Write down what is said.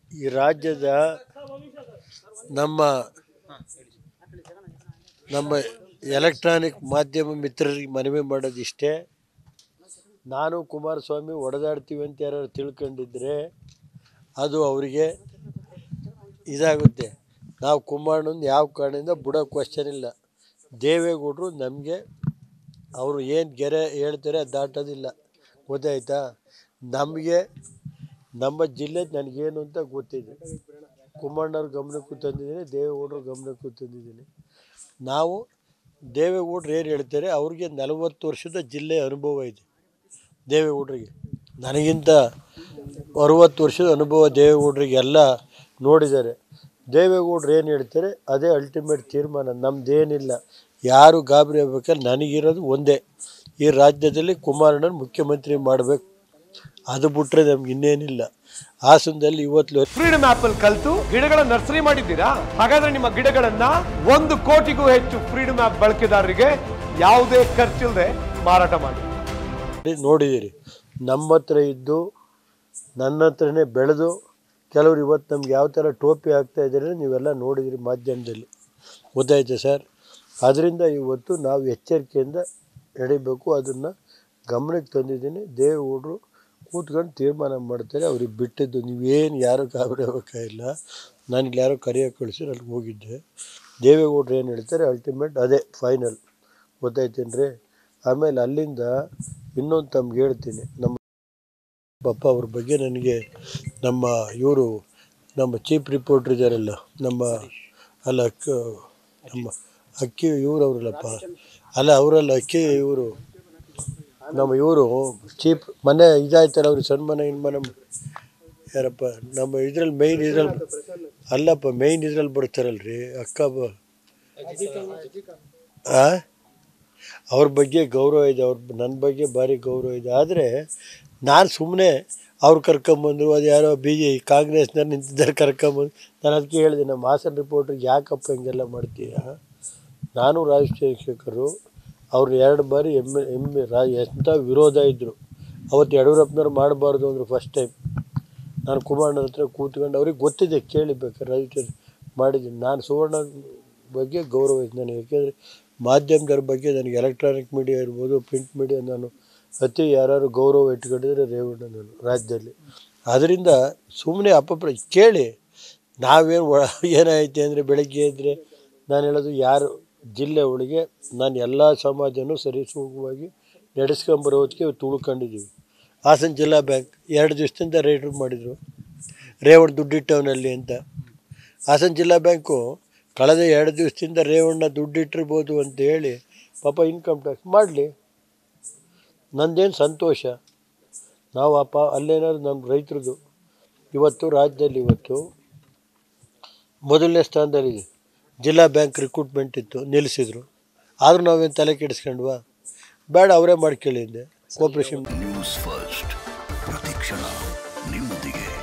ಈ ರಾಜ್ಯದ ನಮ್ಮ ನಮ್ಮ ಎಲೆಕ್ಟ್ರಾನಿಕ್ ಮಾಧ್ಯಮ ಮಿತ್ರರಿಗೆ ಮನವಿ ಮಾಡೋದಿಷ್ಟೇ. ನಾನು ಕುಮಾರಸ್ವಾಮಿ ಹೊಡೆದಾಡ್ತೀವಿ ಅಂತ ಯಾರು ತಿಳ್ಕೊಂಡಿದ್ರೆ ಅದು ಅವರಿಗೆ ಇದಾಗುತ್ತೆ. ನಾವು ಕುಮಾರಣ್ಣನ ಯಾವ ಕಾರಣದಿಂದ ಬಿಡೋ ಕ್ವಶನ್ ಇಲ್ಲ. ದೇವೇಗೌಡರು ನಮಗೆ ಅವರು ಏನು ಗೆರೆ ಹೇಳ್ತಾರೆ ಅದು ದಾಟೋದಿಲ್ಲ, ಗೊತ್ತಾಯ್ತಾ. ನಮಗೆ ನಮ್ಮ ಜಿಲ್ಲೆ ನನಗೇನು ಅಂತ ಗೊತ್ತಿದೆ. ಕುಮಾರಣ್ಣವ್ರ ಗಮನಕ್ಕೂ ತಂದಿದ್ದೀನಿ, ದೇವೇಗೌಡರ ಗಮನಕ್ಕೂ ತಂದಿದ್ದೀನಿ. ನಾವು ದೇವೇಗೌಡರು ಏನು ಹೇಳ್ತಾರೆ, ಅವ್ರಿಗೆ 40 ವರ್ಷದ ಜಿಲ್ಲೆ ಅನುಭವ ಇದೆ ದೇವೇಗೌಡರಿಗೆ. ನನಗಿಂತ 60 ವರ್ಷದ ಅನುಭವ ದೇವೇಗೌಡರಿಗೆಲ್ಲ ನೋಡಿದ್ದಾರೆ. ದೇವೇಗೌಡರು ಏನು ಹೇಳ್ತಾರೆ ಅದೇ ಅಲ್ಟಿಮೇಟ್ ತೀರ್ಮಾನ. ನಮ್ಮದೇನಿಲ್ಲ, ಯಾರು ಗಾಬರಿ ಆಗ್ಬೇಕಾದ್ರೆ ನನಗಿರೋದು ಒಂದೇ, ಈ ರಾಜ್ಯದಲ್ಲಿ ಕುಮಾರಣ್ಣನ ಮುಖ್ಯಮಂತ್ರಿ ಮಾಡಬೇಕು. ಅದು ಬಿಟ್ಟರೆ ನಮ್ಗೆ ಇನ್ನೇನಿಲ್ಲ. ಹಾಸನದಲ್ಲಿ ಇವತ್ತು ಫ್ರೀಡಮ್ ಆಪ್ ಅಲ್ಲಿ ಕಲಿತು ಗಿಡಗಳ ನರ್ಸರಿ ಮಾಡಿದ್ದೀರಾ? ಹಾಗಾದ್ರೆ ನಿಮ್ಮ ಗಿಡಗಳನ್ನ 1 ಕೋಟಿಗೂ ಹೆಚ್ಚು ಫ್ರೀಡಮ್ ಆಪ್ ಬಳಕೆದಾರರಿಗೆ ಯಾವುದೇ ಖರ್ಚಿಲ್ಲದೆ ಮಾರಾಟ ಮಾಡಿ. ನೋಡಿದ್ದೀರಿ, ನಮ್ಮ ಹತ್ರ ಇದ್ದು ನನ್ನ ಹತ್ರನೇ ಬೆಳೆದು ಕೆಲವರು ಇವತ್ತು ನಮ್ಗೆ ಯಾವ ಥರ ಟೋಪಿ ಆಗ್ತಾ ಇದ್ದಾರೆ ನೀವೆಲ್ಲ ನೋಡಿದಿರಿ ಮಾಧ್ಯಮದಲ್ಲಿ, ಗೊತ್ತಾಯ್ತು ಸರ್. ಅದರಿಂದ ಇವತ್ತು ನಾವು ಎಚ್ಚರಿಕೆಯಿಂದ ನಡಿಬೇಕು. ಅದನ್ನು ಗಮನಕ್ಕೆ ತಂದಿದ್ದೀನಿ. ದೇವೇಗೌಡರು ಕೂತ್ಕೊಂಡು ತೀರ್ಮಾನ ಮಾಡ್ತಾರೆ. ಅವ್ರಿಗೆ ಬಿಟ್ಟಿದ್ದು, ನೀವೇನು ಯಾರು ಗಾಬರಿ ಆಗಬೇಕಾಗಿಲ್ಲ. ನನಗೆ ಯಾರೋ ಕರೆಯೋಕೆ ಕಳಿಸಿದ್ರು, ಅಲ್ಲಿಗೆ ಹೋಗಿದ್ದೆ. ದೇವೇಗೌಡರು ಏನು ಹೇಳ್ತಾರೆ ಅಲ್ಟಿಮೇಟ್ ಅದೇ ಫೈನಲ್, ಗೊತ್ತಾಯ್ತೇನ್ರಿ. ಆಮೇಲೆ ಅಲ್ಲಿಂದ ಇನ್ನೊಂದು ತಮ್ಗೆ ಹೇಳ್ತೀನಿ. ನಮ್ಮ ಪಾಪ ಅವ್ರ ಬಗ್ಗೆ ನನಗೆ ನಮ್ಮ ಇವರು ನಮ್ಮ ಚೀಫ್ ರಿಪೋರ್ಟ್ರ್ ಇದ್ದಾರಲ್ಲ, ನಮ್ಮ ಅಲ್ಲ ನಮ್ಮ ಅಕ್ಕಿ ಇವರು ಅವರಲ್ಲಪ್ಪ, ಅಲ್ಲ ಅವರಲ್ಲ ಅಕ್ಕಿ ಇವರು ನಮ್ಮ ಇವರು ಚೀಫ್ ಮನೆ ಇದಾಯ್ತಲ್ಲ ಅವ್ರಿಗೆ ಸನ್ಮಾನ ಇನ್ಮಾನ ಯಾರಪ್ಪ ನಮ್ಮ ಇದ್ರಲ್ಲಿ ಮೈನ್ ಇದ್ರಲ್ಲಿ ಅಲ್ಲಪ್ಪ ಮೈನ್ ಇದ್ರಲ್ಲಿ ಬರ್ತಾರಲ್ರಿ ಅಕ್ಕ ಅವ್ರ ಬಗ್ಗೆ ಗೌರವ ಇದೆ, ನನ್ನ ಬಗ್ಗೆ ಭಾರಿ ಗೌರವ ಇದೆ. ಆದರೆ ನಾನು ಸುಮ್ಮನೆ ಅವ್ರು ಕರ್ಕೊಂಬಂದರು, ಅದು ಯಾರೋ ಕಾಂಗ್ರೆಸ್ನವ್ರು ನಿಂತಿದ್ದಾರೆ ಕರ್ಕೊಂಬಂದು. ನಾನು ಅದಕ್ಕೆ ಹೇಳಿದೆ ನಮ್ಮ ಹಾಸನ ರಿಪೋರ್ಟ್ರಿಗೆ ಯಾಕಪ್ಪ ಹಿಂಗೆಲ್ಲ ಮಾಡ್ತೀಯ. ನಾನು ರಾಜಶೇಖರು ಅವ್ರು 2 ಬಾರಿ ಎಂಥ ವಿರೋಧ ಇದ್ದರು. ಅವತ್ತು ಯಡಿಯೂರಪ್ಪನವ್ರು ಮಾಡಬಾರ್ದು ಅಂದರು ಫಸ್ಟ್ ಟೈಮ್. ನಾನು ಕುಮಾರಣ್ಣನ ಹತ್ರ ಕೂತ್ಕೊಂಡು ಅವ್ರಿಗೆ ಗೊತ್ತಿದೆ, ಕೇಳಿಬೇಕಾರೆ ರಾಜಶೇಖರ್ ಮಾಡಿದ್ದೀನಿ. ನಾನು ಸುವರ್ಣ ಬಗ್ಗೆ ಗೌರವ ಇದೆ ನನಗೆ, ಏಕೆಂದರೆ ಮಾಧ್ಯಮದವ್ರ ಬಗ್ಗೆ ನನಗೆ ಎಲೆಕ್ಟ್ರಾನಿಕ್ ಮೀಡಿಯಾ ಇರ್ಬೋದು, ಪ್ರಿಂಟ್ ಮೀಡಿಯಾ, ನಾನು ಅತಿ ಯಾರು ಗೌರವ ಇಟ್ಕೊಂಡಿದ್ರೆ ರೇವಣ್ಣ ನಾನು ರಾಜ್ಯದಲ್ಲಿ. ಅದರಿಂದ ಸುಮ್ಮನೆ ಅಪ್ಪಪ್ಪ ಕೇಳಿ. ನಾವೇನು ಏನಾಯ್ತು ಅಂದರೆ ಬೆಳಗ್ಗೆ ಇದ್ದರೆ ನಾನು ಹೇಳೋದು ಯಾರು ಜಿಲ್ಲೆ ಒಳಗೆ ನಾನು ಎಲ್ಲ ಸಮಾಜನೂ ಸರಿಸೂಗವಾಗಿ ನಡೆಸ್ಕೊಂಬರೋದಕ್ಕೆ ತುಳ್ಕೊಂಡಿದ್ದೀವಿ. ಹಾಸನ ಜಿಲ್ಲಾ ಬ್ಯಾಂಕ್ 2 ದಿವಸದಿಂದ ರೈಡ್ರು ಮಾಡಿದರು, ರೇವಣ್ಣ ದುಡ್ಡಿಟ್ಟವನಲ್ಲಿ ಅಂತ. ಹಾಸನ ಜಿಲ್ಲಾ ಬ್ಯಾಂಕು ಕಳೆದ 2 ದಿವಸದಿಂದ ರೇವಣ್ಣ ದುಡ್ಡಿಟ್ಟಿರ್ಬೋದು ಅಂತ ಹೇಳಿ ಪಾಪ ಇನ್ಕಮ್ ಟ್ಯಾಕ್ಸ್ ಮಾಡಲಿ, ನಂದೇನು ಸಂತೋಷ. ನಾವು ಅಲ್ಲೇನಾದ್ರು ನಮ್ಮ ರೈತರದು ಇವತ್ತು ರಾಜ್ಯದಲ್ಲಿ ಇವತ್ತು ಮೊದಲನೇ ಸ್ಥಾನದಲ್ಲಿದೆ. ಜಿಲ್ಲಾ ಬ್ಯಾಂಕ್ ರಿಕ್ರೂಟ್ಮೆಂಟ್ ಇತ್ತು, ನಿಲ್ಲಿಸಿದ್ರು. ಆದರೂ ನಾವೇನು ತಲೆ ಕೆಡಿಸ್ಕೊಂಡ್ವಾ? ಬೇಡ, ಅವರೇ ಮಾಡ್ಕೊಳ್ಳಿ ಹಿಂದೆ ಕೋಆಪ್ರೇಷನ್. ನ್ಯೂಸ್ ಫಸ್ಟ್, ಪ್ರತಿಕ್ಷಣ ನಿಮ್ಮೊಂದಿಗೆ.